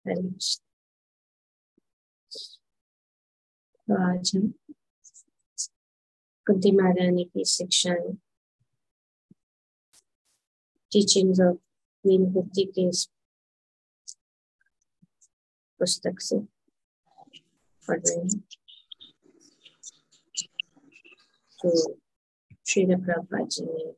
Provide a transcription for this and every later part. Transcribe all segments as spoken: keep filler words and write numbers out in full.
हरे कृष्ण। तो आज हम कुंती महारानी की शिक्षण टीचिंग्स ऑफ क्वीन कुंती के इस पुस्तक से पढ़ रहे हैं। तो श्री प्रभुपाद जी ने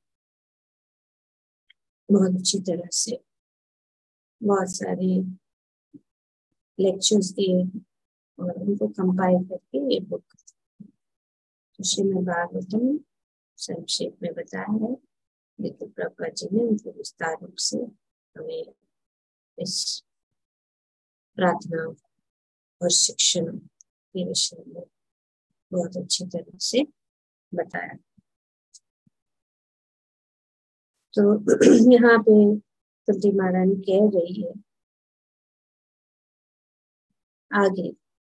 बहुत अच्छी तरह से बहुत सारे लेक्चर्स दिए और उनको कंपाइल करके ये बुक श्रीमद् भागवतम संक्षेप में बताया है। लेकिन प्रभुपाद जी ने उनको विस्तार रूप से हमें इस प्रार्थना और शिक्षण के विषय में बहुत अच्छी तरह से बताया। तो यहाँ पे कुंती महारानी कह रही है आगे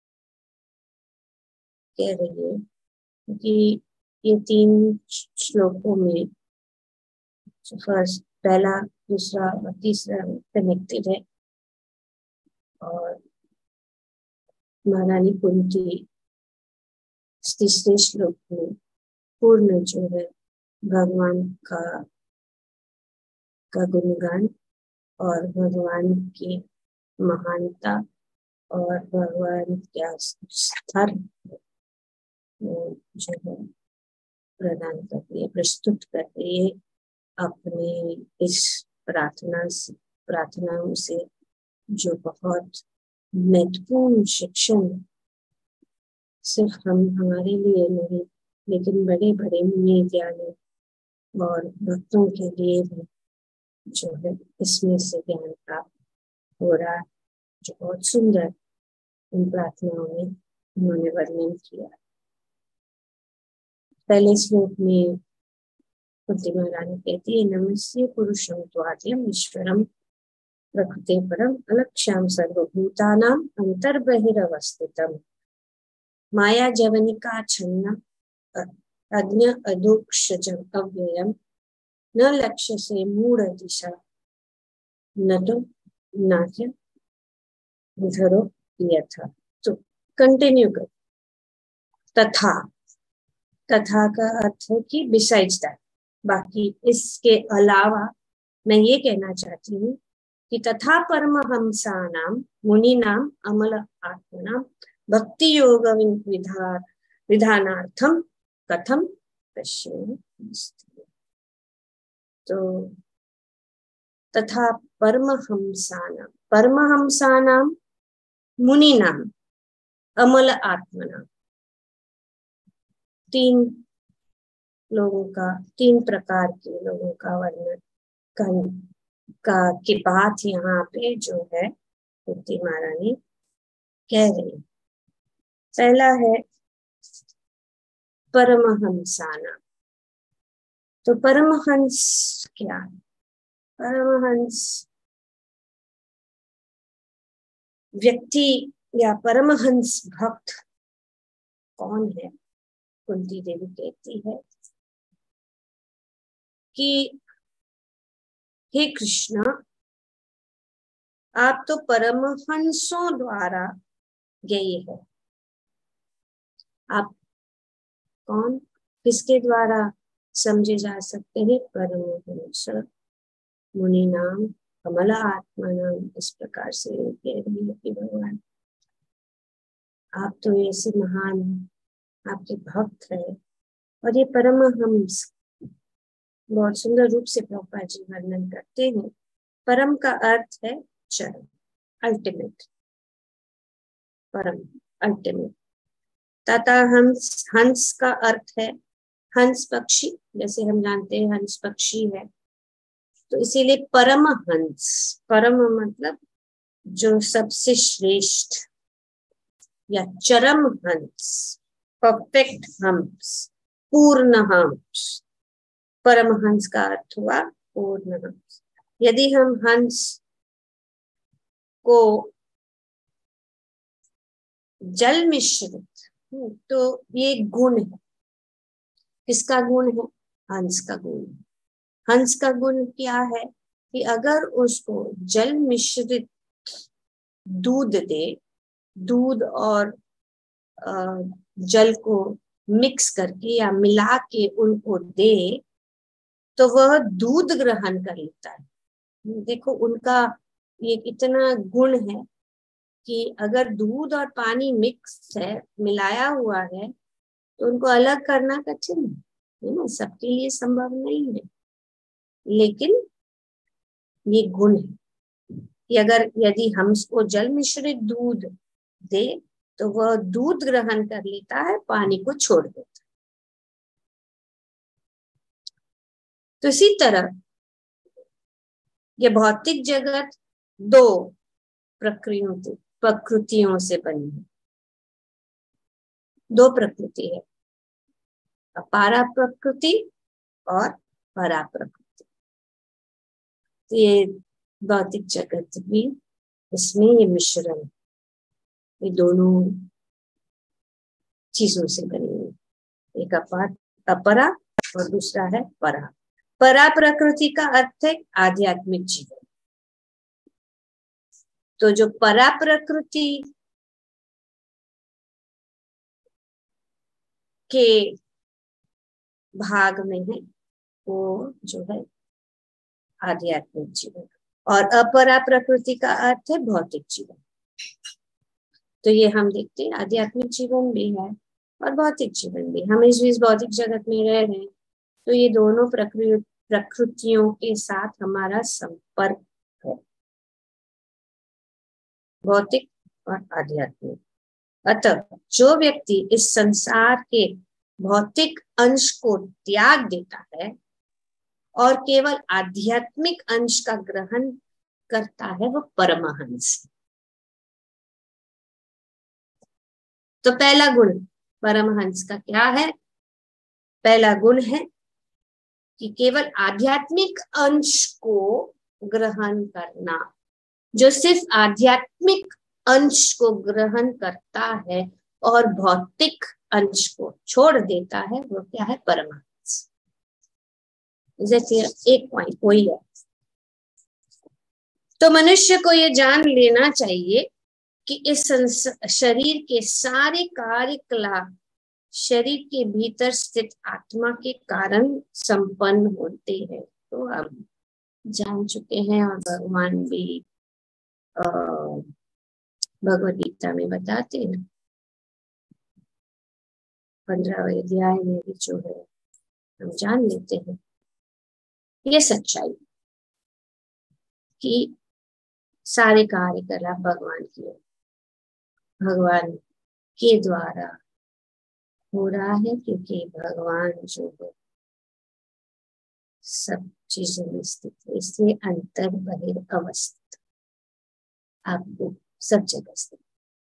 कह रही है कि ये तीन श्लोकों में फर्स्ट पहला दूसरा और तीसरा कनेक्टेड है और महारानी कुंती तीसरे श्लोक में पूर्ण जो है भगवान का का गुणगान और भगवान की महानता और भगवान क्या स्तर जो है प्रदान कर रही है, प्रस्तुत कर रही है अपने इस प्रार्थना से प्रार्थनाओं से, जो बहुत महत्वपूर्ण शिक्षण सिर्फ हम हमारे लिए नहीं लेकिन बड़े बड़े मुनि ज्ञानी और भक्तों के लिए भी जो है इसमें से ज्ञान प्राप्त हो रहा है, जो बहुत सुंदर इन प्रार्थनाओं में उन्होंने वर्णन किया। पहले श्लोक में कुंती महारानी कहती है, नमस्ते पुरुषं त्वाद्यम ईश्वरम प्रकृते परम अलक्ष्याम सर्वभूतानाम अंतर्बहिरवस्थितम माया जवनिका छन्न अज्ञ अधोक्षजम अव्ययम न लक्ष्य से मूढ़ दिशा न तो नाट्य धरो यथा। तो कंटिन्यू कर। तथा तथा का अर्थ है कि बिसाइड्स दैट, बाकी इसके अलावा मैं ये कहना चाहती हूँ कि तथा परमहंसानाम मुनीनाम अमल आत्मनाम भक्ति योग विधा विधानार्थम कथम पश्येम। तो तथा परमहंसानाम परमहंसानाम मुनीनाम अमल आत्मनाम, तीन लोगों का तीन प्रकार के लोगों का वर्णन का, का की बात यहाँ पे जो है कुंती महारानी कह रही। पहला है परमहंसाना। तो परमहंस क्या है? परमहंस व्यक्ति या परमहंस भक्त कौन है? कुंती देवी कहती है कि हे कृष्ण, आप तो परमहंसों द्वारा गए हैं। आप कौन किसके द्वारा समझे जा सकते हैं? परमहंस मुनि नाम कमला आत्मा नाम। इस प्रकार से कह रही है कि भगवान आप तो ऐसे महान आपके भक्त है। और ये परमहंस बहुत सुंदर रूप से प्रभुपाद जी वर्णन करते हैं। परम का अर्थ है चरम, अल्टीमेट, परम अल्टीमेट। तथा हंस हंस का अर्थ है हंस पक्षी, जैसे हम जानते हैं हंस पक्षी है, तो इसीलिए परम हंस, परम मतलब जो सबसे श्रेष्ठ या चरम हंस, परफेक्ट हंस, पूर्ण हंस। परमहंस का अर्थ हुआ पूर्ण हंस। यदि हम हंस को जल मिश्रित, तो ये गुण है। किसका गुण है? हंस का गुण। हंस का गुण क्या है कि अगर उसको जल मिश्रित दूध दे, दूध और जल को मिक्स करके या मिला के उनको दे, तो वह दूध ग्रहण कर लेता है। देखो उनका ये कितना गुण है कि अगर दूध और पानी मिक्स है, मिलाया हुआ है, तो उनको अलग करना कठिन है ना, सबके लिए संभव नहीं है। लेकिन ये गुण है कि अगर यदि हम उसको जल मिश्रित दूध दे तो वह दूध ग्रहण कर लेता है, पानी को छोड़ देता है। तो इसी तरह ये भौतिक जगत दो प्रकृति प्रकृतियों से बनी है। दो प्रकृति है, अपारा प्रकृति और परा प्रकृति। तो ये भौतिक जगत भी, इसमें ये मिश्रण, ये दोनों चीजों से बनी है, एक अपार अपरा और दूसरा है परा। परा प्रकृति का अर्थ है आध्यात्मिक जीवन। तो जो परा प्रकृति के भाग में है वो जो है आध्यात्मिक जीवन, और अपरा प्रकृति का अर्थ है भौतिक जीवन। तो ये हम देखते हैं आध्यात्मिक जीवन भी है और भौतिक जीवन भी। हम इस भौतिक जगत में रह रहे हैं तो ये दोनों प्रकृति प्रकृतियों के साथ हमारा संपर्क है, भौतिक और आध्यात्मिक। अतः जो व्यक्ति इस संसार के भौतिक अंश को त्याग देता है और केवल आध्यात्मिक अंश का ग्रहण करता है, वह परमहंस। तो पहला गुण परमहंस का क्या है? पहला गुण है कि केवल आध्यात्मिक अंश को ग्रहण करना। जो सिर्फ आध्यात्मिक अंश को ग्रहण करता है और भौतिक अंश को छोड़ देता है, वो क्या है? परमहंस। जैसे एक पॉइंट वही है। तो मनुष्य को ये जान लेना चाहिए कि इस शरीर के सारे कार्यकलाप शरीर के भीतर स्थित आत्मा के कारण संपन्न होते हैं। तो हम जान चुके हैं और भगवान भी भगवद गीता में बताते हैं, पंद्रहवें अध्याय में भी जो है हम जान लेते हैं ये सच्चाई कि सारे कार्यकलाप भगवान की भगवान के द्वारा हो रहा है, क्योंकि भगवान जो है सब चीजों में स्थित है, इसलिए अंतर बहिर अवस्थित आपको सब जगह स्थित।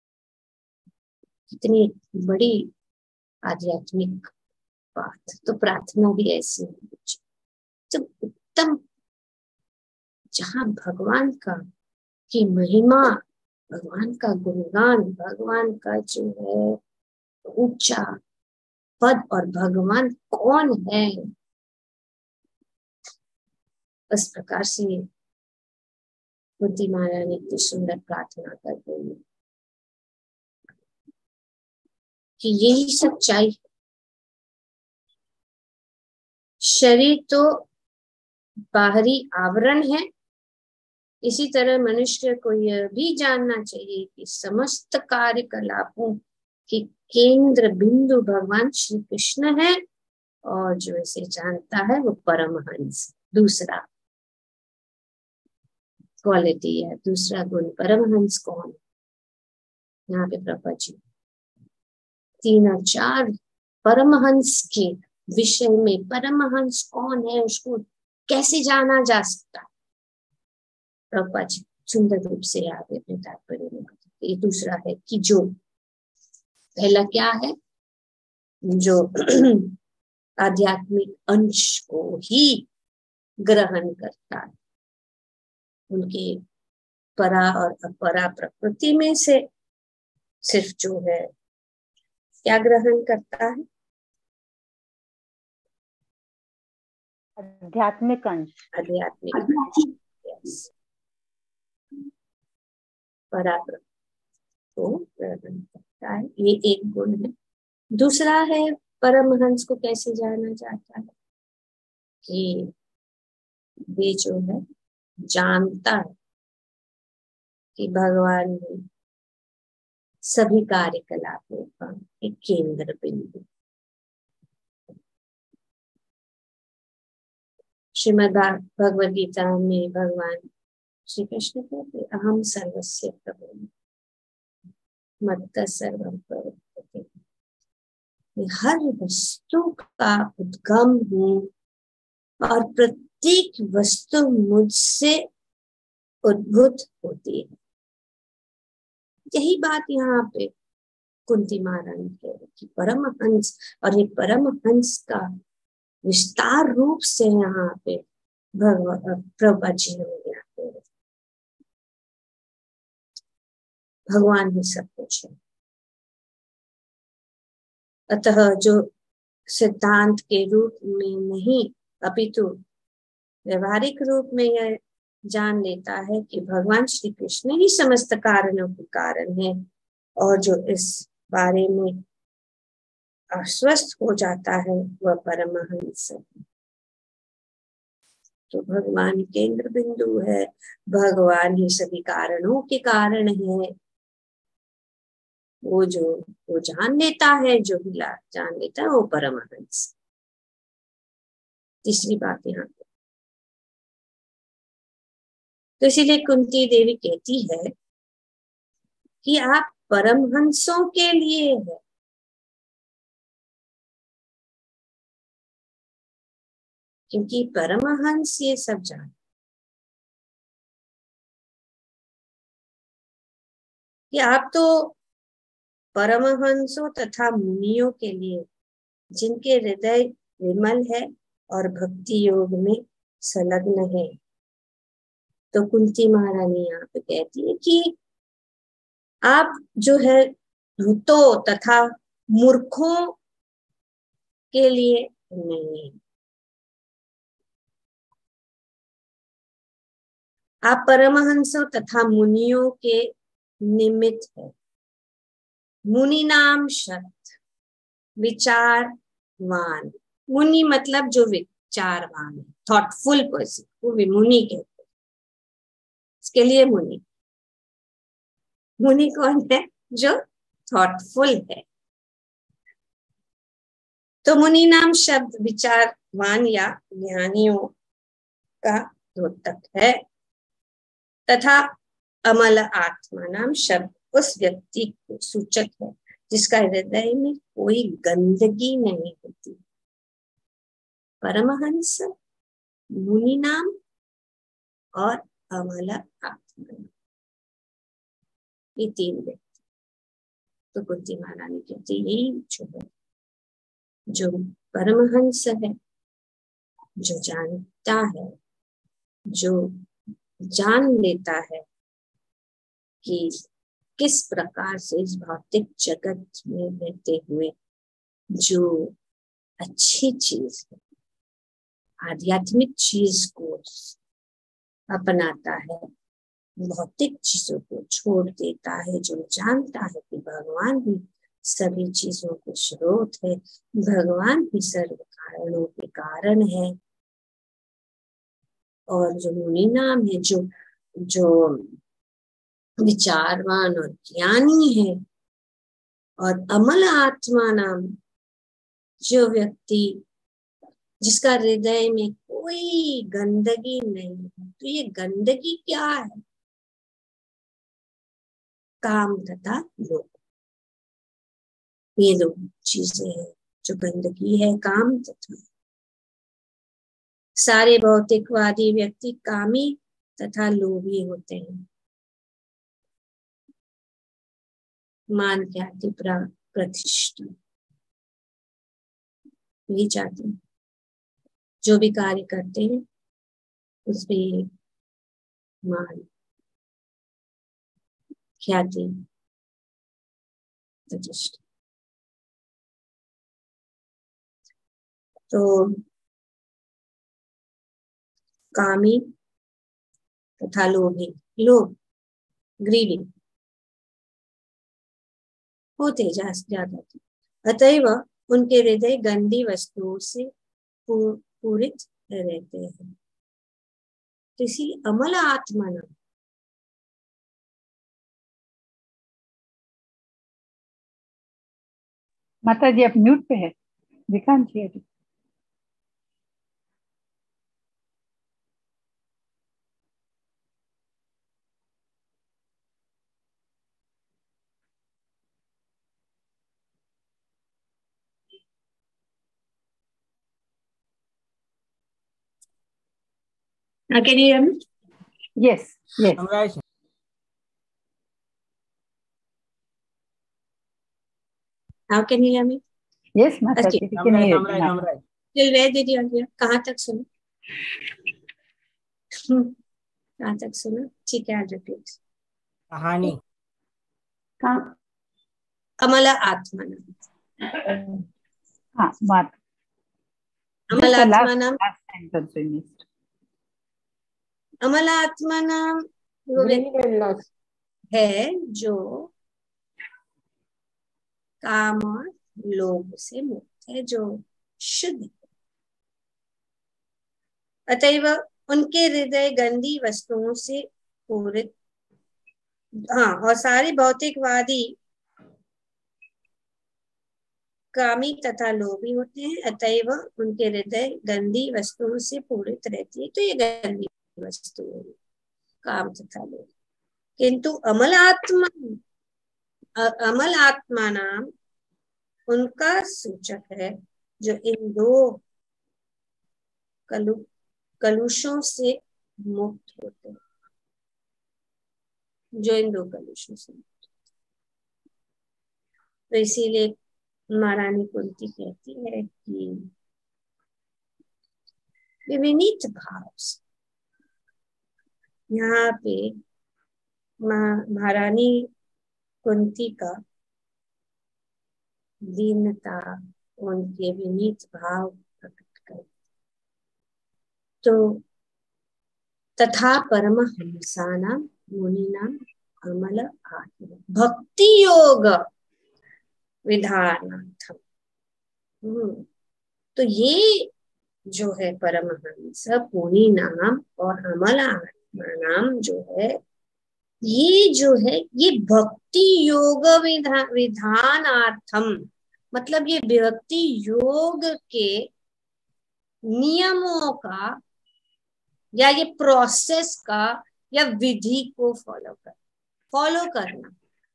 कितनी बड़ी आध्यात्मिक बात। तो प्रार्थना भी ऐसी होनी चाहिए तो उत्तम, जहां भगवान का की महिमा, भगवान का गुणगान, भगवान का जो है ऊंचा पद और भगवान कौन है, इस प्रकार से बुद्धि महारानी इतनी सुंदर प्रार्थना कर रही है कि यही सच्चाई। शरीर तो बाहरी आवरण है, इसी तरह मनुष्य को यह भी जानना चाहिए कि समस्त कार्यकलापों के केंद्र बिंदु भगवान श्री कृष्ण है, और जो इसे जानता है वो परमहंस। दूसरा क्वालिटी है, दूसरा गुण परमहंस कौन? यहाँ पे प्रभा जी तीन और चार परमहंस के विषय में, परमहंस कौन है उसको कैसे जाना जा सकता है, प्रभा जी सुंदर रूप से आगे अपने तात्पर्य में बताते। ये दूसरा है कि जो पहला क्या है, जो आध्यात्मिक अंश को ही ग्रहण करता है, उनके परा और अपरा प्रकृति में से सिर्फ जो है क्या ग्रहण करता है? आध्यात्मिक अंश। आध्यात्मिक अंश। पराक्रम को प्रकट करता है। ये एक गुण है। दूसरा है, परमहंस को कैसे जाना जाता है कि वे जो है जानता है कि भगवान ने सभी कार्यकलापों का एक केंद्र बिंदु। श्रीमद् भगवद गीता में भगवान श्री कृष्ण कहते अहम सर्वस्य प्रभु मत्तः सर्वं प्रवर्तते। हर वस्तु का उद्गम हूँ और प्रत्येक वस्तु मुझसे उद्भूत होती है। यही बात यहाँ पे कुंती महारानी कह रही कि परमहंस, और ये परमहंस का विस्तार रूप से यहाँ पे भगवान प्रभुपाद जी हमें आते हैं। भगवान ही सब कुछ है। अतः जो सिद्धांत के रूप में नहीं अपितु व्यवहारिक रूप में यह जान लेता है कि भगवान श्री कृष्ण ही समस्त कारणों के कारण है, और जो इस बारे में आश्वस्त हो जाता है वह परमहंस है। तो भगवान केंद्र बिंदु है, भगवान ही सभी कारणों के कारण है। वो जो वो जान लेता है, जो भी जान लेता है वो परमहंस। तीसरी बात यहाँ पे तो इसीलिए कुंती देवी कहती है कि आप परमहंसों के लिए है। क्योंकि परमहंस ये सब जान कि आप तो परमहंसों तथा मुनियों के लिए, जिनके हृदय विमल है और भक्ति योग में संलग्न है। तो कुंती महारानी यहाँ पे कहती है कि आप जो है धूतों तथा मूर्खों के लिए नहीं, आप परमहंसों तथा मुनियों के निमित्त है। मुनि नाम शब्द विचारवान, मुनि मतलब जो विचारवान है, थॉटफुल पर्सन, वो भी मुनि कहते हैं। इसके लिए मुनि मुनि कौन है? जो थॉटफुल है। तो मुनि नाम शब्द विचारवान या ज्ञानियों का द्योतक है, तथा अमल आत्मा नाम शब्द उस व्यक्ति को सूचक है जिसका हृदय में कोई गंदगी नहीं होती। परमहंस, मुनि नाम और अमल आत्मा, ये तीन व्यक्ति। तो कुंती महारानी कहती यही जो है, जो परमहंस है, जो जानता है, जो जान लेता है कि किस प्रकार से इस भौतिक जगत में रहते हुए जो अच्छी चीज है, आध्यात्मिक चीज को अपनाता है, भौतिक चीजों को छोड़ देता है, जो जानता है कि भगवान ही सभी चीजों के स्रोत है, भगवान ही सर्व कारणों के कारण है। और जो मुनि नाम है, जो जो विचारवान और ज्ञानी है, और अमल आत्मा नाम जो व्यक्ति जिसका हृदय में कोई गंदगी नहीं है। तो ये गंदगी क्या है? काम तथा लोभ, ये दो चीजें हैं जो गंदगी है, काम तथा। सारे भौतिकवादी व्यक्ति कामी तथा लोभी होते हैं। मान, ख्याति, प्रतिष्ठा ये चाहते हैं। जो भी कार्य करते हैं उसमें मान, ख्याति, प्रतिष्ठा। तो कामी तथा लोभी, लोभ, ग्रीडी, होते जा जाता थे। अतएव उनके हृदय गंदी वस्तुओं से पूरित रहते हैं। तो इसीलिए अमल आत्मा नाम। माता जी आप म्यूट पे है, दिखान चाहिए। Now can you hear me? Yes, yes. Now can you hear me? Yes, माता जी can hear you now. Till where did you hear? कहाँ तक सुना? कहाँ तक सुना? ठीक है, आज रिपीट। कहानी कहाँ? अमल आत्मा नाम। हाँ, बात अमल आत्मा नाम। sentence अमल आत्मा नाम वो है जो काम और लोभ से मुक्त है, जो शुद्ध है। अतएव उनके हृदय गंदी वस्तुओं से पूरित, हाँ, और सारे भौतिकवादी कामी तथा लोभी होते हैं। अतएव उनके हृदय गंदी वस्तुओं से पूरित रहती है। तो ये गंदी वस्तु है, काम तथा लोभ। किंतु अमल आत्मा, अमल आत्मा नाम उनका सूचक है जो इन दो कलु कलुषों से मुक्त होते हैं, जो इन दो कलुषों से मुक्त। तो इसीलिए महारानी कुंती कहती है कि विनीत भाव से, यहाँ पे महारानी कुंती का दीनता, उनके विनीत भाव प्रकट कर। तो तथा परमहंसानां मुनीनां अमल आत्मा भक्ति योग विधानार्थम। तो ये जो है परमहंस मुनि नाम और अमल आत्मा नाम जो है, ये जो है ये भक्ति योग विधा, विधानार्थम, मतलब ये भक्ति योग के नियमों का या ये प्रोसेस का या विधि को फॉलो कर फॉलो करना।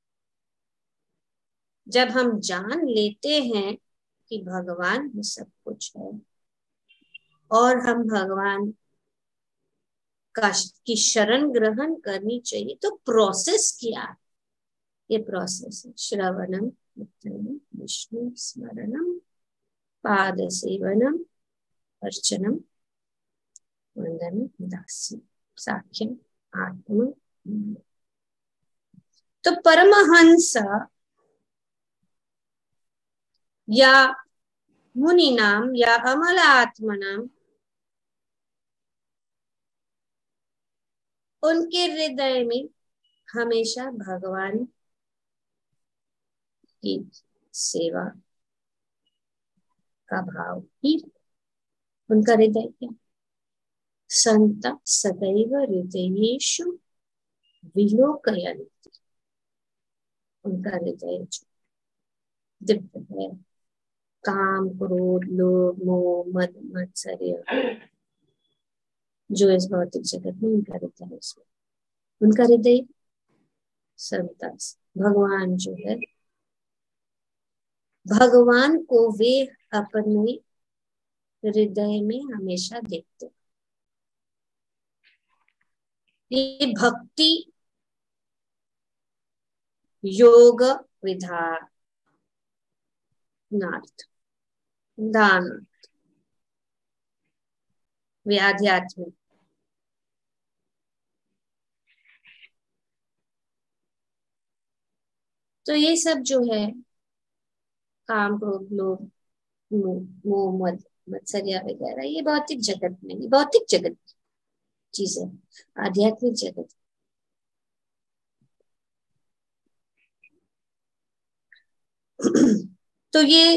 जब हम जान लेते हैं कि भगवान ही सब कुछ है और हम भगवान का की शरण ग्रहण करनी चाहिए, तो प्रोसेस क्या है? ये प्रोसेस है श्रवणम कीर्तनम विष्णु स्मरणम पाद सेवनम अर्चनम वंदनम दास्यम साख्यम आत्म। तो परमहंस या मुनि नाम या अमल आत्मा नाम, उनके हृदय में हमेशा भगवान की सेवा का भाव ही। उनका हृदय क्या? संत सदैव हृदयेषु विलोकयन्ति। उनका हृदय दिव्य है। काम क्रोध लोभ मोह मद मत्सर्य जो इस भौतिक जगत में उनका हृदय है, उनका हृदय संत भगवान जो है, भगवान को वे अपने हृदय में हमेशा देखते। ये भक्ति योग विधानार्थ दान वे आध्यात्मिक। तो ये सब जो है काम क्रोध लोभ मोह मद मत्सर्य वगैरह, ये भौतिक जगत में, भौतिक जगत की चीजें, आध्यात्मिक जगत। तो ये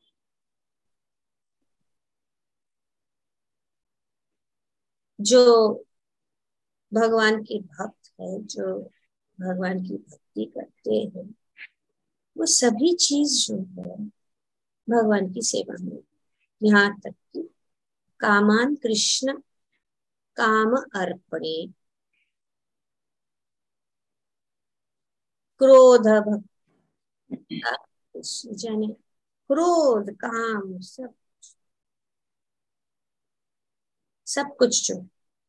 जो भगवान के भक्त है, जो भगवान की भक्ति करते हैं, वो सभी चीज जो है भगवान की सेवा में, यहाँ तक कि कामान कृष्ण काम अर्पणे, क्रोध भक्ति जने, क्रोध काम सब सब कुछ जो,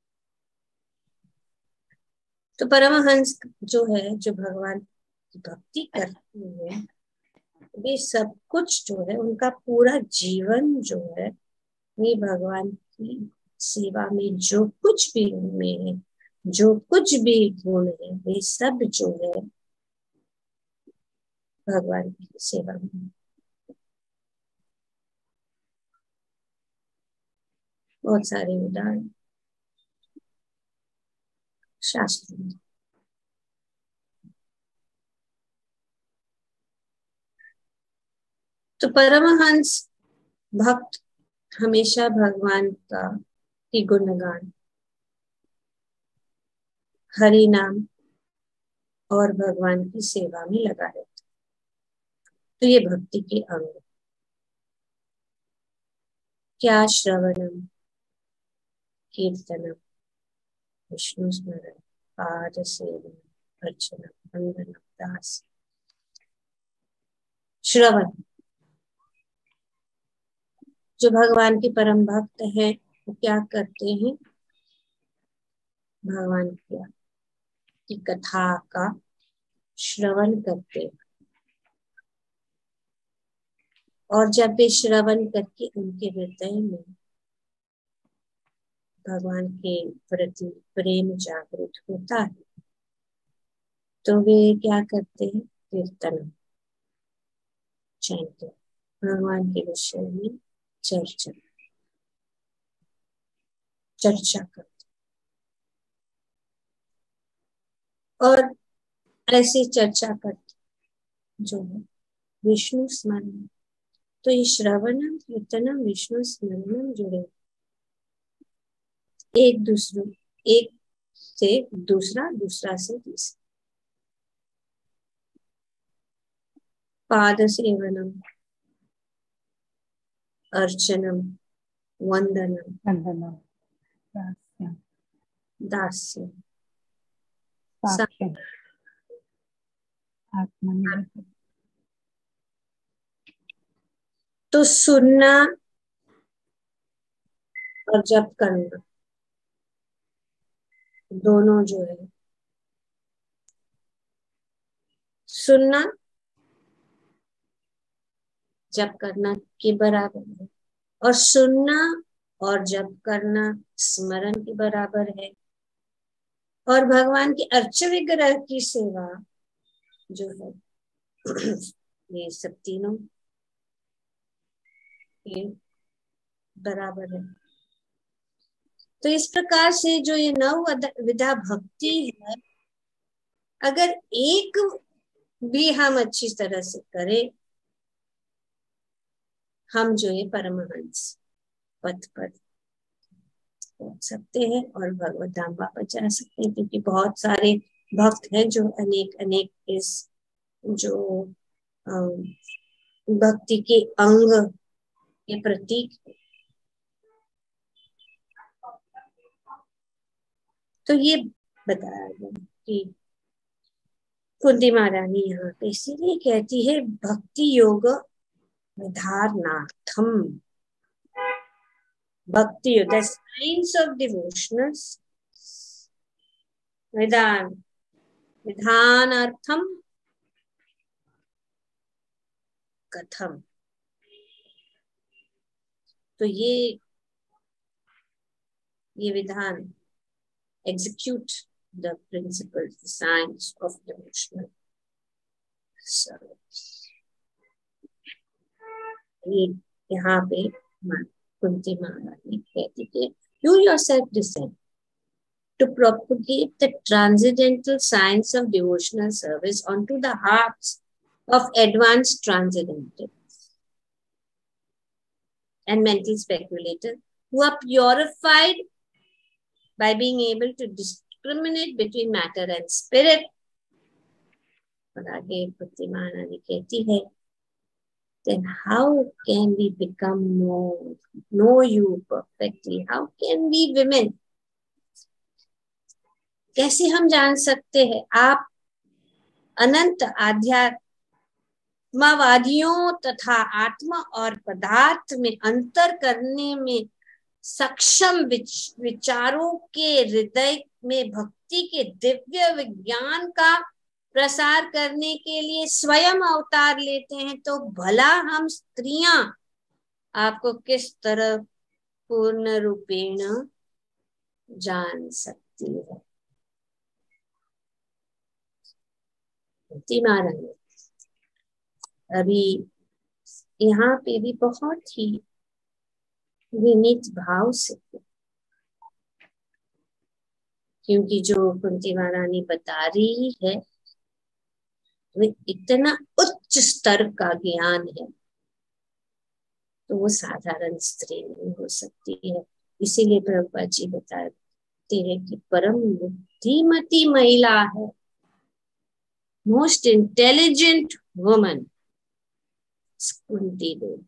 तो परमहंस जो है, जो भगवान की भक्ति करते हैं, वे सब कुछ जो है, उनका पूरा जीवन जो है, वे भगवान की सेवा में जो कुछ भी उनमें है, जो कुछ भी गुण है, वे सब जो है भगवान की सेवा में। बहुत सारे उदाहरण शास्त्र में। तो परमहंस भक्त हमेशा भगवान का की गुणगान, हरि नाम और भगवान की सेवा में लगा रहता। तो ये भक्ति के अंग क्या? श्रवणम, कीर्तनम, विष्णु स्मरण, पाद सेवन, अर्चना, वंदनम, दास। श्रवण, जो भगवान के परम भक्त हैं वो क्या करते हैं? भगवान की कथा का श्रवण करते हैं, और जब वे श्रवण करके उनके हृदय में भगवान के प्रति प्रेम जागृत होता है, तो वे क्या करते हैं? कीर्तन, चैंट, भगवान के विषय में चर्चा चर्चा करते, और ऐसी चर्चा करते जो है विष्णु स्मरण। तो ये श्रवणम, कीर्तनम, विष्णु स्मरणम जुड़े, एक दूसरे, एक से दूसरा, दूसरा से तीसरा। पाद सेवनम, अर्चनम, वंदनम, वंदनम, दास्यम, दास्य, साक्ष्यम, आत्मनिवेदन। तो सुनना और जप करना दोनों जो है, सुनना जप करना के बराबर है, और सुनना और जप करना स्मरण के बराबर है। और भगवान की अर्च विग्रह की सेवा जो है ये सब तीनों ये बराबर है। तो इस प्रकार से जो ये नव विधा भक्ति है, अगर एक भी हम अच्छी तरह से करें, हम जो ये परमहंस पथ पर पहुंच सकते हैं और भगवत धाम वापस जा सकते हैं। क्योंकि बहुत सारे भक्त हैं जो अनेक अनेक इस जो भक्ति के अंग के प्रतीक। तो ये बताया गया कि कुंती महारानी यहाँ पे इसीलिए कहती है भक्ति योग विधारणार्थम, भक्ति योग, द साइंस ऑफ डिवोशनल विधान, विधानार्थम कथम। तो ये ये विधान execute the principles, the science of devotional service. ये यहाँ पे कुंती महारानी कहती है, you yourself descend to propagate the transcendental science of devotional service onto the hearts of advanced transcendentals and mental speculators who are purified by being able to discriminate between matter and spirit. और आगे बुद्धिमान रानी कहती है, then how can we become know, know you perfectly? How can we women? कैसे हम जान सकते हैं? आप अनंत आध्यात्मवादियों तथा आत्मा और पदार्थ में अंतर करने में सक्षम विच, विचारों के हृदय में भक्ति के दिव्य विज्ञान का प्रसार करने के लिए स्वयं अवतार लेते हैं, तो भला हम स्त्रियां आपको किस तरह पूर्ण रूपेण जान सकती है। महाराज अभी यहाँ पे भी बहुत ही विनीत भाव से, क्योंकि जो कुंती महारानी बता रही है वे इतना उच्च स्तर का ज्ञान है, तो वो साधारण स्त्री नहीं हो सकती है। इसीलिए प्रभुपाद जी बताते हैं कि परम बुद्धिमती महिला है, most intelligent woman Kunti Devi.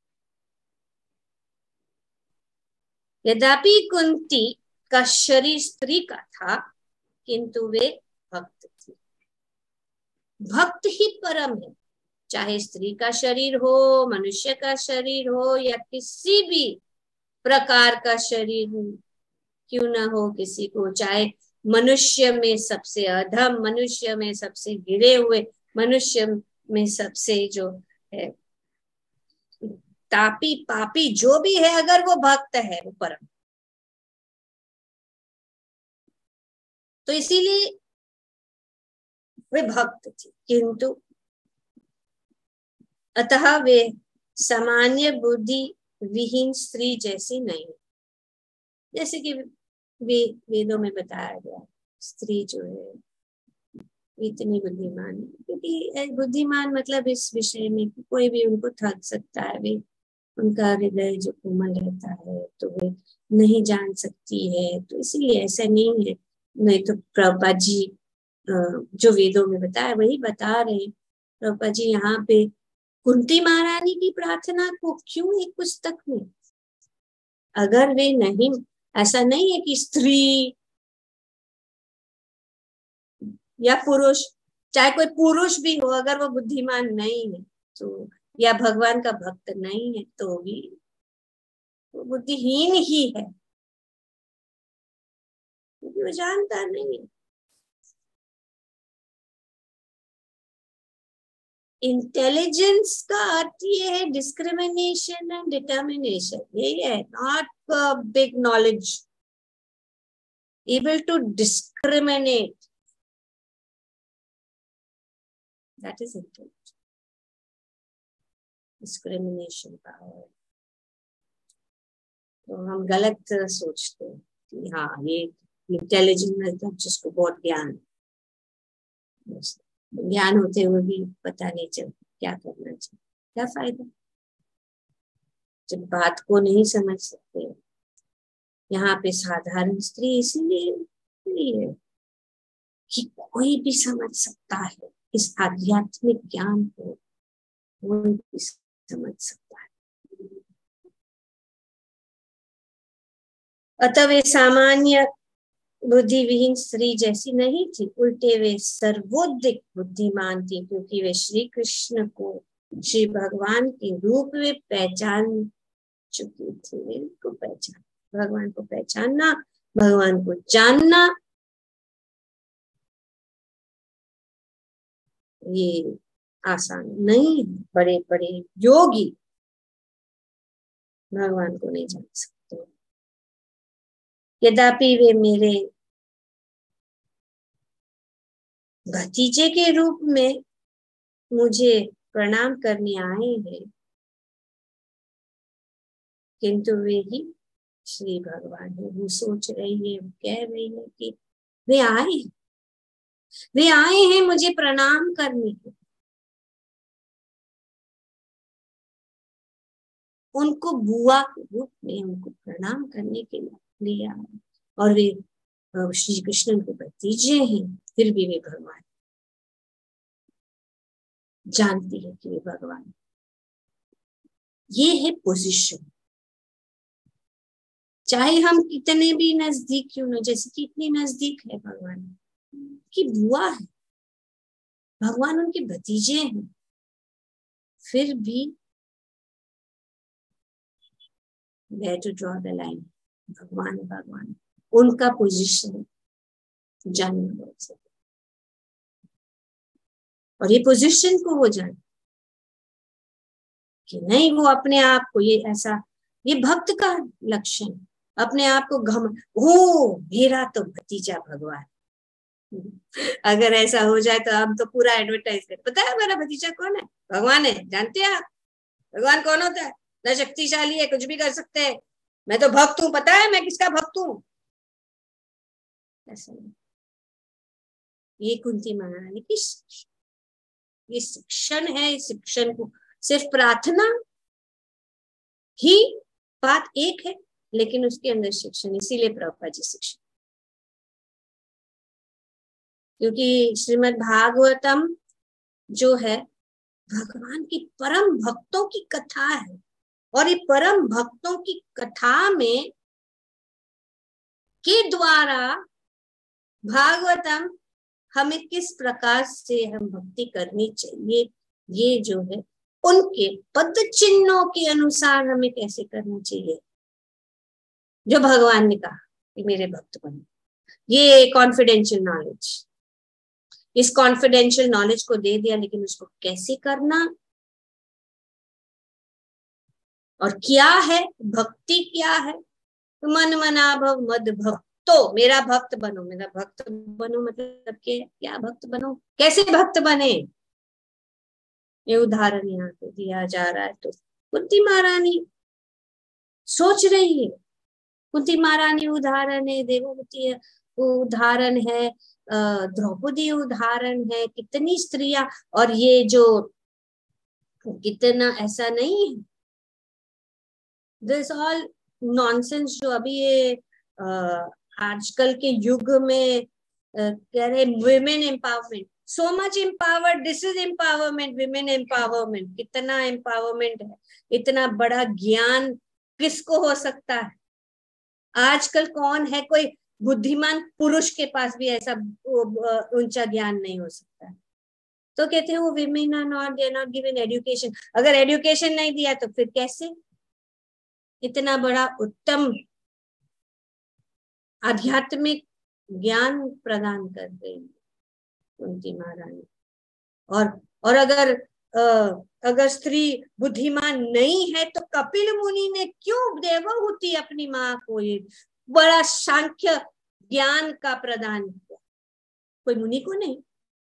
यद्यपि कुंती का शरीर स्त्री का था, किंतु वे भक्त थी। भक्त ही परम है, चाहे स्त्री का शरीर हो, मनुष्य का शरीर हो, या किसी भी प्रकार का शरीर क्यों ना हो किसी को, चाहे मनुष्य में सबसे अधम, मनुष्य में सबसे गिरे हुए, मनुष्य में सबसे जो है तापी पापी जो भी है, अगर वो भक्त है वो परम। तो इसीलिए वे भक्त थी, किंतु अतः वे सामान्य बुद्धि विहीन स्त्री जैसी नहीं। जैसे कि वे वेदों में बताया गया, स्त्री जो है इतनी बुद्धिमान है, क्योंकि बुद्धिमान मतलब इस विषय में कोई भी उनको ठग सकता है, वे उनका हृदय जो कोमल रहता है तो वे नहीं जान सकती है। तो इसीलिए ऐसा नहीं है। नहीं तो प्रभुपाद जी जो वेदों में बताया वही बता रहे हैं। प्रभुपाद जी यहाँ पे कुंती महारानी की प्रार्थना को क्यों एक पुस्तक में, अगर वे नहीं, ऐसा नहीं है कि स्त्री या पुरुष, चाहे कोई पुरुष भी हो, अगर वो बुद्धिमान नहीं है तो, या भगवान का भक्त नहीं है, तो भी वो बुद्धिहीन ही है, क्योंकि वो जानता नहीं है। इंटेलिजेंस का अर्थ ये है डिस्क्रिमिनेशन एंड डिटर्मिनेशन, यही है, not big knowledge, able to discriminate, that is intelligence. Discrimination power, तो हम गलत सोचते हैं कि हाँ ये इंटेलिजेंस मतलब जिसको बहुत ज्ञान ज्ञान होते हुए भी पता नहीं चलता क्या करना चाहिए, क्या फायदा जब बात को नहीं समझ सकते। यहाँ पे साधारण स्त्री इसीलिए है कि कोई भी समझ सकता है इस आध्यात्मिक ज्ञान को, कोई भी समझ सकता है। अतः वे सामान्य बुद्धि विहीन स्त्री जैसी नहीं थी, उल्टे वे सर्वोधिक बुद्धिमान थी, क्योंकि वे श्री कृष्ण को श्री भगवान के रूप में पहचान चुकी थी। उनको पहचान, भगवान को पहचानना, भगवान को जानना, ये आसान नहीं है। बड़े बड़े योगी भगवान को नहीं जान सकते। यद्यपि वे मेरे भतीजे के रूप में मुझे प्रणाम करने आए हैं, किंतु वे ही श्री भगवान है। वो सोच रही है, वो कह रही है कि वे आए वे आए हैं मुझे प्रणाम करने के, उनको बुआ के रूप में उनको प्रणाम करने के लिए लिया, और वे श्री कृष्ण के भतीजे हैं, फिर भी वे भगवान जानती है कि वे भगवान। ये है पोजीशन। चाहे हम कितने भी नजदीक क्यों ना, जैसे कि इतनी नजदीक है भगवान की बुआ है, भगवान उनके भतीजे हैं, फिर भी where to draw the line, भगवान भगवान उनका पोजीशन जानना से, और ये पोजीशन को वो जान कि नहीं, वो अपने आप को ये ऐसा, ये भक्त का लक्षण, अपने आप को घम, ओ मेरा तो भतीजा भगवान। अगर ऐसा हो जाए तो हम तो पूरा एडवर्टाइज कर, पता है हमारा भतीजा कौन है? भगवान है। जानते हैं आप भगवान कौन होता है? ना शक्तिशाली है, कुछ भी कर सकते हैं, मैं तो भक्त हूं, पता है मैं किसका भक्त हूं? ऐसा नहीं। ये कुंती महारानी की ये शिक्षण है। इस शिक्षण को सिर्फ प्रार्थना ही बात एक है, लेकिन उसके अंदर शिक्षण, इसीलिए प्रभुपाद जी शिक्षण, क्योंकि श्रीमद् भागवतम जो है भगवान की परम भक्तों की कथा है, और ये परम भक्तों की कथा में के द्वारा भागवतम हमें किस प्रकार से हम भक्ति करनी चाहिए, ये जो है उनके पद चिन्हों के अनुसार हमें कैसे करना चाहिए, जो भगवान ने कहा कि मेरे भक्त बनो। ये कॉन्फिडेंशियल नॉलेज, इस कॉन्फिडेंशियल नॉलेज को दे दिया, लेकिन उसको कैसे करना और क्या है भक्ति, क्या है? तो मन मना भव मद भक्तो, मेरा भक्त बनो। मेरा भक्त बनो मतलब के क्या भक्त बनो, कैसे भक्त बने, ये उदाहरण यहाँ पे दिया जा रहा है। तो कुंती महारानी सोच रही है, कुंती महारानी उदाहरण है, देवभूति उदाहरण है, द्रौपदी उदाहरण है, कितनी स्त्रियां, और ये जो कितना ऐसा नहीं है, दिस ऑल नॉनसेंस जो अभी ये आजकल के युग में कह रहे women empowerment, so much empowered, this is empowerment, women empowerment. कितना एम्पावरमेंट है, इतना बड़ा ज्ञान किसको हो सकता है? आजकल कौन है, कोई बुद्धिमान पुरुष के पास भी ऐसा ऊंचा ज्ञान नहीं हो सकता। तो कहते हैं वो women are not, they are not given education. अगर एजुकेशन नहीं दिया तो फिर कैसे इतना बड़ा उत्तम आध्यात्मिक ज्ञान प्रदान कर रही कुंती महारानी। और और अगर आ, अगर स्त्री बुद्धिमान नहीं है तो कपिल मुनि ने क्यों देवहूति अपनी माँ को ये बड़ा सांख्य ज्ञान का प्रदान किया? कोई मुनि को नहीं।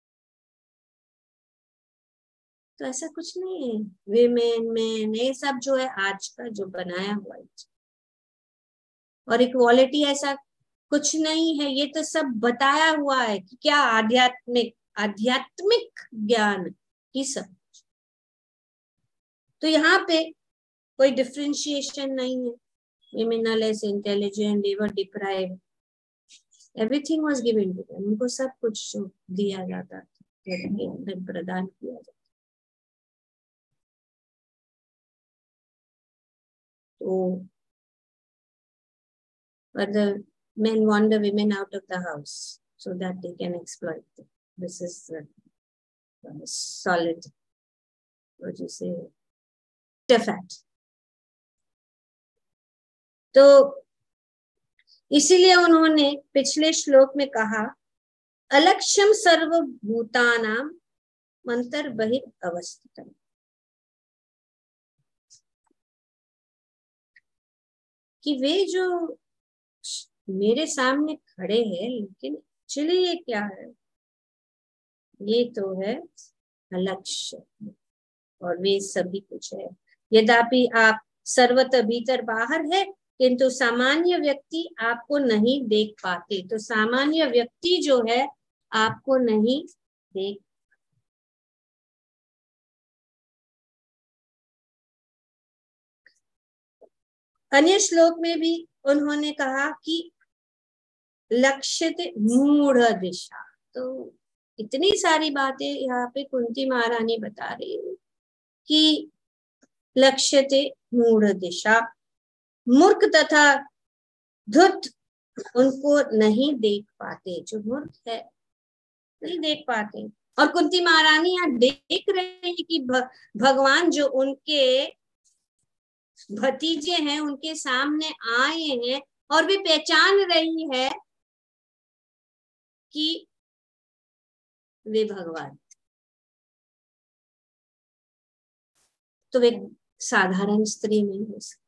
तो ऐसा कुछ नहीं है, विमेन मैन ये सब जो है आज का जो बनाया हुआ है, और इक्वालिटी ऐसा कुछ नहीं है। ये तो सब बताया हुआ है कि क्या आध्यात्मिक आध्यात्मिक ज्ञान की सब। तो यहाँ पे कोई डिफरेंशिएशन नहीं है। women are less intelligent, they were deprived, everything was given to them, उनको सब कुछ दिया जाता था, प्रदान किया जाता। तो but the men want the women out of the house so that they can exploit them. This is the uh, solid, what you say, the fact. तो इसीलिए उन्होंने पिछले श्लोक में कहा अलक्ष्यम सर्वभूतानां मंतर बहिर अवस्थितम्, कि वे जो मेरे सामने खड़े हैं, लेकिन एक्चुअली ये क्या है? ये तो है अलक्ष्य, और वे सभी कुछ है। यद्यपि आप सर्वतः भीतर बाहर है, किंतु सामान्य व्यक्ति आपको नहीं देख पाते। तो सामान्य व्यक्ति जो है आपको नहीं देख, अन्य श्लोक में भी उन्होंने कहा कि लक्ष्यते मूढ़ दिशा। तो इतनी सारी बातें यहाँ पे कुंती महारानी बता रही है कि लक्ष्यते मूढ़ दिशा, मूर्ख तथा धूर्त उनको नहीं देख पाते, जो मूर्ख है नहीं देख पाते। और कुंती महारानी यहाँ देख रहे हैं कि भगवान जो उनके भतीजे हैं उनके सामने आए हैं और भी पहचान रही है कि वे भगवान, तो वे साधारण स्त्री नहीं हो सकती।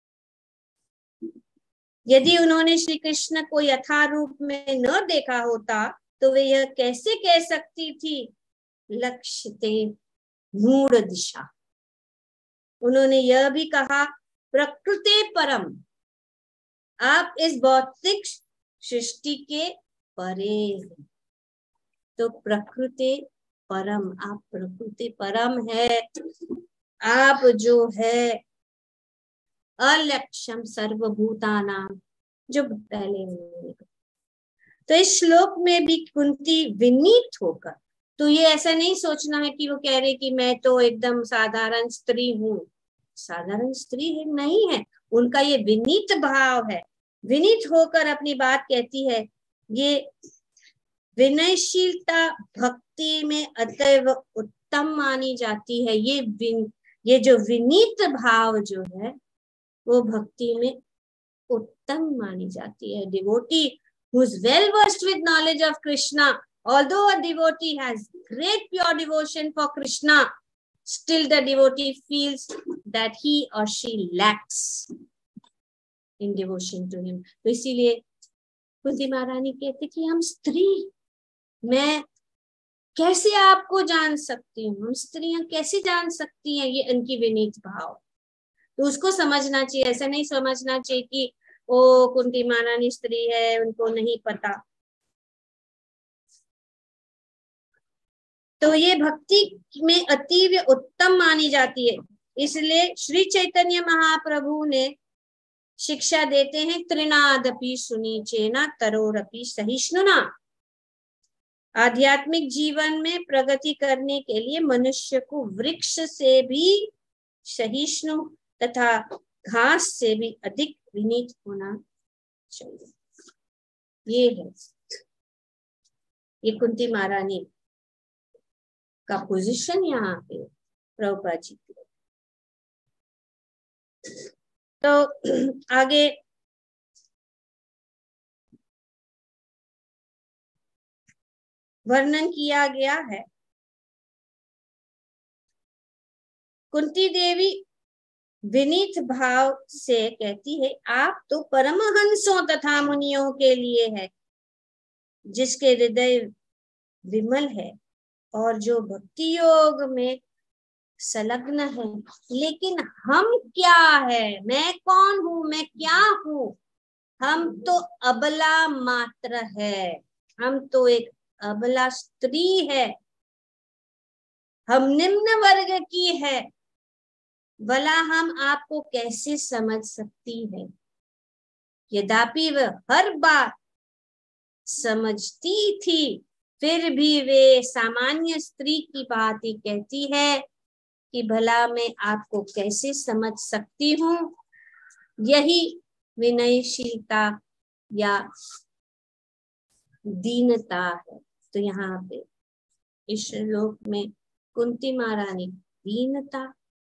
यदि उन्होंने श्री कृष्ण को यथारूप में न देखा होता तो वे यह कैसे कह सकती थी लक्ष्यते मूढ़ दिशा। उन्होंने यह भी कहा प्रकृति परम, आप इस भौतिक सृष्टि के परे हैं। तो प्रकृति परम, आप प्रकृति परम है, आप जो है अलक्ष्यम सर्वभूतानां, जो पहले उन्होंने कहा। तो इस श्लोक में भी कुंती विनीत होकर, तो ये ऐसा नहीं सोचना है कि वो कह रहे कि मैं तो एकदम साधारण स्त्री हूँ, साधारण स्त्री है नहीं है, उनका ये विनीत भाव है, विनीत होकर अपनी बात कहती है। ये विनयशीलता भक्ति में अतएव उत्तम मानी जाती है। ये विन ये जो विनीत भाव जो है वो भक्ति में उत्तम मानी जाती है। Devotee who is well versed with knowledge of Krishna, although a devotee has great pure devotion for Krishna, still the devotee feels that he or she lacks in devotion to him. तो इसीलिए कुंती महारानी कहते कि हम स्त्री, मैं कैसे आपको जान सकती हूँ, हम स्त्रियां कैसे जान सकती हैं ये उनकी विनीत भाव। तो उसको समझना चाहिए, ऐसा नहीं समझना चाहिए कि ओ कुंती महारानी स्त्री है उनको नहीं पता। तो ये भक्ति में अतीव उत्तम मानी जाती है। इसलिए श्री चैतन्य महाप्रभु ने शिक्षा देते हैं त्रिनादपि सुनीचेना तरोरपि सहिष्णुना। आध्यात्मिक जीवन में प्रगति करने के लिए मनुष्य को वृक्ष से भी सहिष्णु तथा घास से भी अधिक विनीत होना चाहिए। ये है ये कुंती महारानी का पोजीशन यहाँ पे प्रभुपाद जी के। तो आगे वर्णन किया गया है। कुंती देवी विनीत भाव से कहती है, आप तो परमहंसों तथा मुनियों के लिए है, जिसके हृदय विमल है और जो भक्ति योग में संलग्न है। लेकिन हम क्या है, मैं कौन हूं, मैं क्या हूं, हम तो अबला मात्र है, हम तो एक अबला स्त्री है, हम निम्न वर्ग की है, भला हम आपको कैसे समझ सकती है। यद्यपि वह हर बात समझती थी, फिर भी वे सामान्य स्त्री की भांति कहती है कि भला मैं आपको कैसे समझ सकती हूँ। यही विनयशीलता या दीनता है। तो यहाँ पे इस श्लोक में कुंती महारानी दीनता,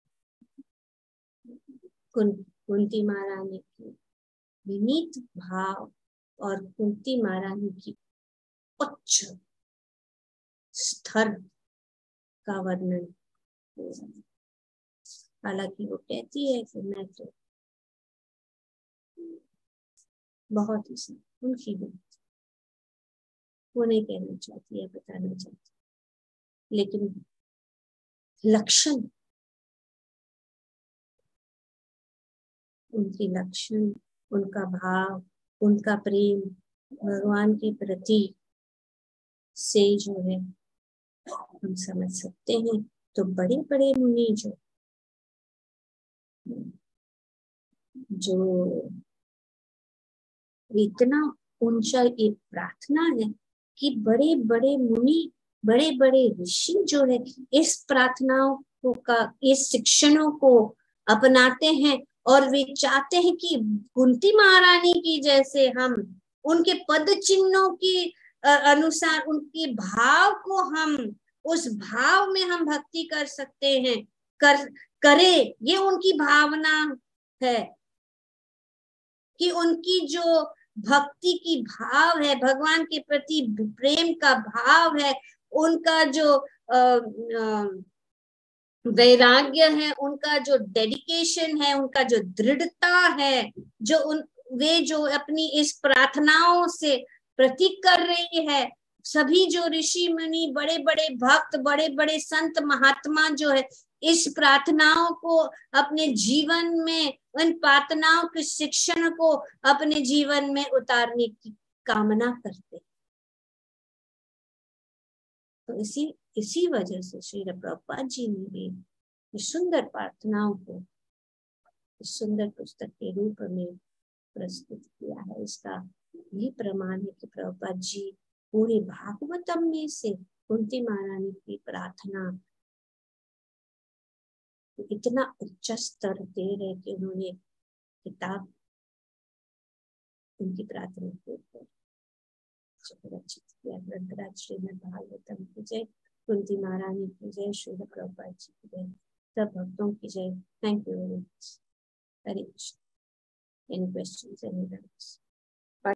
कुंती महारानी की विनीत भाव और कुंती महारानी की उच्च स्तर का वर्णन। हालांकि वो कहती है कि मैं तो बहुत ही उनकी वो नहीं कहना चाहती है, बताना चाहती, लेकिन लक्षण, उनकी लक्षण, उनका भाव, उनका प्रेम भगवान के प्रति से जो है हम समझ सकते हैं। तो बड़े बड़े मुनि जो जो इतना ऊंचा एक प्रार्थना है कि बड़े बड़े मुनि, बड़े बड़े ऋषि जो है इस प्रार्थनाओं को का इस शिक्षणों को अपनाते हैं और वे चाहते हैं कि कुंती महारानी की जैसे हम उनके पद चिन्हों की अनुसार उनके भाव को हम उस भाव में हम भक्ति कर सकते हैं, कर करे। ये उनकी भावना है कि उनकी जो भक्ति की भाव है, भगवान के प्रति प्रेम का भाव है, उनका जो वैराग्य है, उनका जो डेडिकेशन है, उनका जो दृढ़ता है, जो उन वे जो अपनी इस प्रार्थनाओं से प्रतीक कर रही है। सभी जो ऋषि मुनि, बड़े बड़े भक्त, बड़े बड़े संत महात्मा जो है इस प्रार्थनाओं को अपने जीवन में, उन प्रार्थनाओं के शिक्षण को अपने जीवन में उतारने की कामना करते। तो इसी इसी वजह से श्री प्रभुपाद जी ने भी इस सुंदर प्रार्थनाओं को इस सुंदर पुस्तक के रूप में प्रस्तुत किया है। इसका ये प्रमाण है कि प्रभुपाद जी पूरे भागवतम में से कुंती महारानी की प्रार्थना इतना उच्च स्तर दे रहे कि उन्होंने किताब उनकी प्रार्थना के ऊपर रचित किया। ग्रंथराज श्रीमद् भागवतम की जय, कुंती महारानी की जय, श्री प्रभुपाद जी की जय, सब भक्तों की जय। Thank you very much. Hare Krishna. Any questions? Any doubts?